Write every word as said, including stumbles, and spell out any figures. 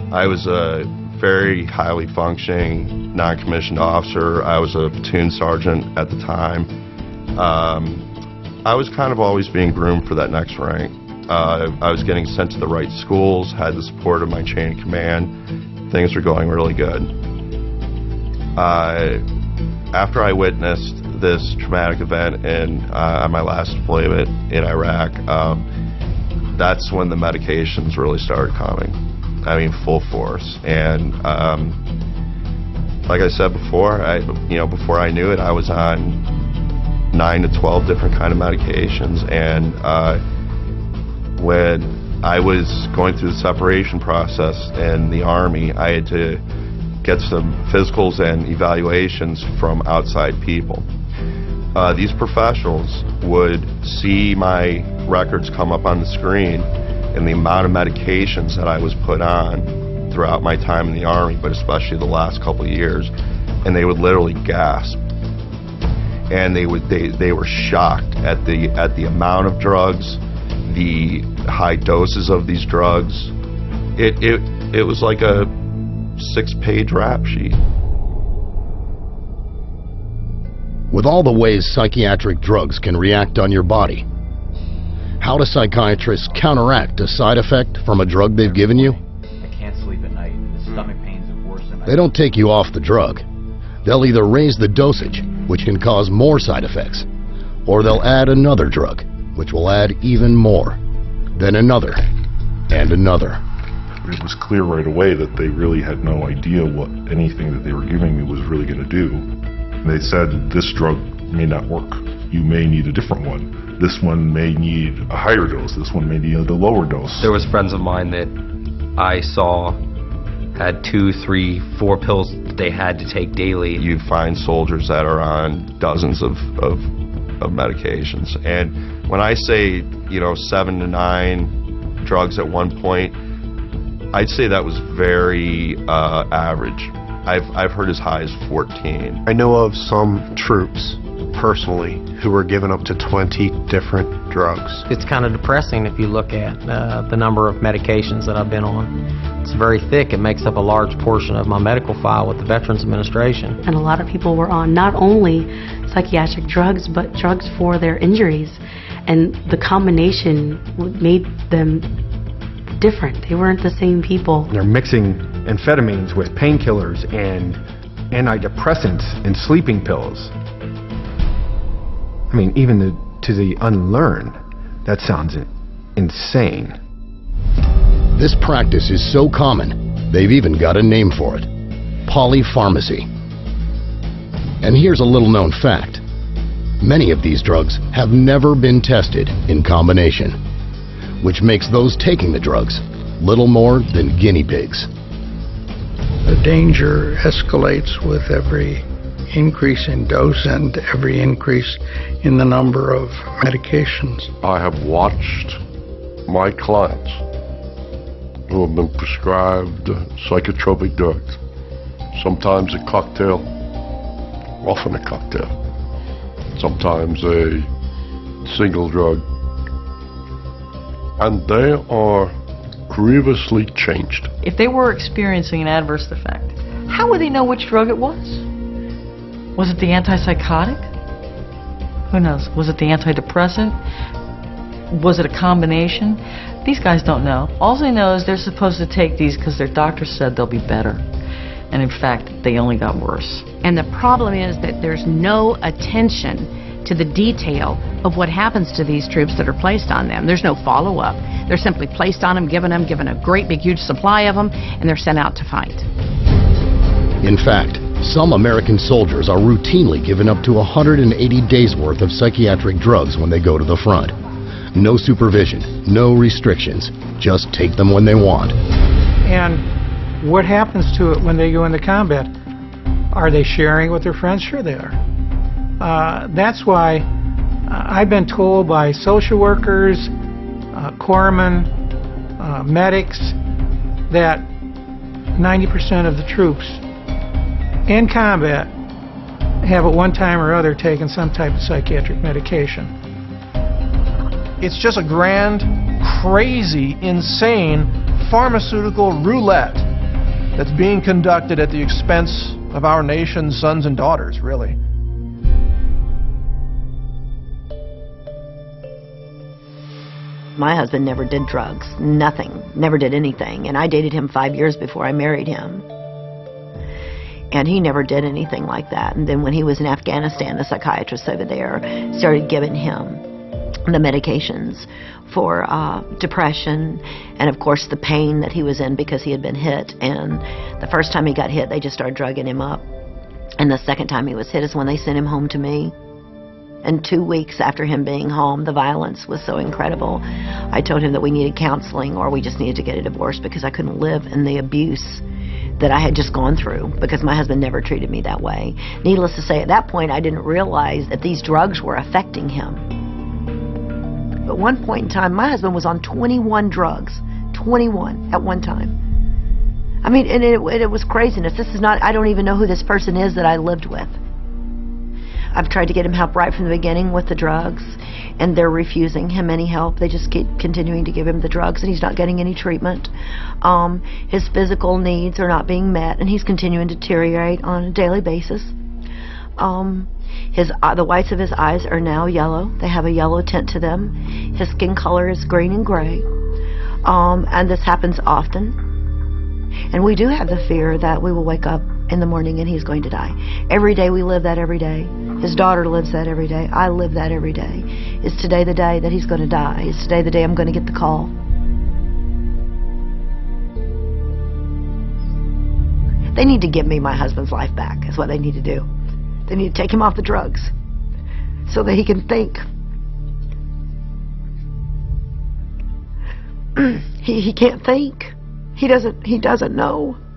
I was a very highly functioning non-commissioned officer. I was a platoon sergeant at the time. Um, I was kind of always being groomed for that next rank. Uh, I was getting sent to the right schools, had the support of my chain of command. Things were going really good. Uh, after I witnessed this traumatic event in uh, my last deployment in Iraq, um, that's when the medications really started coming. I mean, full force. And um, like I said before, I, you know, before I knew it, I was on nine to twelve different kind of medications. And uh, when I was going through the separation process in the Army, I had to get some physicals and evaluations from outside people. Uh, these professionals would see my records come up on the screen and the amount of medications that I was put on throughout my time in the Army, but especially the last couple of years, and they would literally gasp. And they would they they were shocked at the at the amount of drugs, the high doses of these drugs. It it it was like a six-page rap sheet. With all the ways psychiatric drugs can react on your body, how do psychiatrists counteract a side effect from a drug they've given you? I can't sleep at night. The stomach pains are worse than I... They don't take you off the drug. They'll either raise the dosage, which can cause more side effects, or they'll add another drug, which will add even more, then another, and another. It was clear right away that they really had no idea what anything that they were giving me was really going to do. And they said, this drug may not work. You may need a different one. This one may need a higher dose. This one may need a lower dose. There was friends of mine that I saw had two, three, four pills that they had to take daily. You find soldiers that are on dozens of, of, of medications. And when I say, you know, seven to nine drugs at one point, I'd say that was very uh, average. I've, I've heard as high as fourteen. I know of some troops, personally, who were given up to twenty different drugs. It's kind of depressing if you look at uh, the number of medications that I've been on. It's very thick. It makes up a large portion of my medical file with the Veterans Administration. And a lot of people were on not only psychiatric drugs, but drugs for their injuries. And the combination made them different. They weren't the same people. They're mixing amphetamines with painkillers and antidepressants and sleeping pills. I mean, even the, to the unlearned, that sounds insane. This practice is so common, they've even got a name for it: polypharmacy. And here's a little known fact. Many of these drugs have never been tested in combination, which makes those taking the drugs little more than guinea pigs. The danger escalates with every increase in dose and every increase in the number of medications. I have watched my clients who have been prescribed psychotropic drugs, sometimes a cocktail, often a cocktail, sometimes a single drug, and they are grievously changed. If they were experiencing an adverse effect, how would they know which drug it was? Was it the antipsychotic? Who knows? Was it the antidepressant? Was it a combination? These guys don't know. All they know is they're supposed to take these because their doctor said they'll be better. And in fact, they only got worse. And the problem is that there's no attention to the detail of what happens to these troops that are placed on them. There's no follow-up. They're simply placed on them, given them, given a great big huge supply of them, and they're sent out to fight. In fact, some American soldiers are routinely given up to one hundred eighty days worth of psychiatric drugs when they go to the front. No supervision, no restrictions, just take them when they want. And what happens to it when they go into combat? Are they sharing with their friends? Sure they are. Uh, that's why uh, I've been told by social workers, uh, corpsmen, uh, medics, that ninety percent of the troops in combat have at one time or other taken some type of psychiatric medication. It's just a grand, crazy, insane pharmaceutical roulette that's being conducted at the expense of our nation's sons and daughters, really. My husband never did drugs, nothing, never did anything, and I dated him five years before I married him. And he never did anything like that. And then when he was in Afghanistan, the psychiatrist over there started giving him the medications for uh, depression and, of course, the pain that he was in because he had been hit. And the first time he got hit, they just started drugging him up. And the second time he was hit is when they sent him home to me. And two weeks after him being home, the violence was so incredible. I told him that we needed counseling or we just needed to get a divorce because I couldn't live in the abuse that I had just gone through because my husband never treated me that way. Needless to say, at that point, I didn't realize that these drugs were affecting him. At one point in time, my husband was on twenty-one drugs. twenty-one at one time. I mean, and it, it was craziness. This is not, I don't even know who this person is that I lived with. I've tried to get him help right from the beginning with the drugs, and they're refusing him any help. They just keep continuing to give him the drugs, and he's not getting any treatment. Um, his physical needs are not being met, and he's continuing to deteriorate on a daily basis. Um, his uh, the whites of his eyes are now yellow. They have a yellow tint to them. His skin color is green and gray, um, and this happens often. And we do have the fear that we will wake up in the morning and he's going to die. Every day we live that every day. His daughter lives that every day. I live that every day. Is today the day that he's going to die? Is today the day I'm going to get the call? They need to give me my husband's life back, is what they need to do. They need to take him off the drugs so that he can think. he, he can't think. He doesn't, he doesn't know.